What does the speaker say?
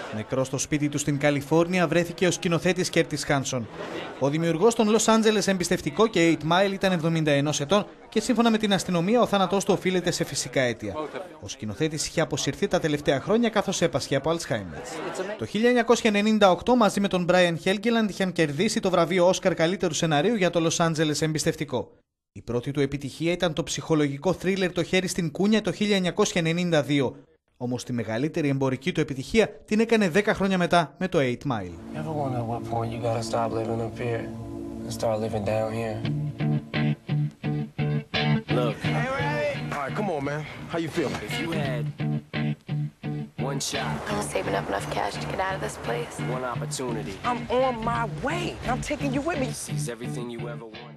Νεκρός στο σπίτι του στην Καλιφόρνια βρέθηκε ο σκηνοθέτης Κέρτις Χάνσον. Ο δημιουργός των Λος Άντζελες εμπιστευτικό και 8 Mile ήταν 71 ετών και σύμφωνα με την αστυνομία ο θάνατός του οφείλεται σε φυσικά αίτια. Ο σκηνοθέτης είχε αποσυρθεί τα τελευταία χρόνια καθώς έπασχε από Αλτσχάιμερ. Το 1998 μαζί με τον Μπράιαν Χέλγκελαντ είχαν κερδίσει το βραβείο Όσκαρ καλύτερου σεναρίου για το Λος Άντζελες εμπιστευτικό. Η πρώτη του επιτυχία ήταν το ψυχολογικό θρίλερ «Το χέρι στην κούνια» το 1992. Όμως τη μεγαλύτερη εμπορική του επιτυχία την έκανε 10 χρόνια μετά με το 8 Mile. Come on, man. How you feeling? If you had one shot, I'm saving up enough cash to get out of this place. one opportunity, I'm on my way. I'm taking you with me. seize everything you ever wanted.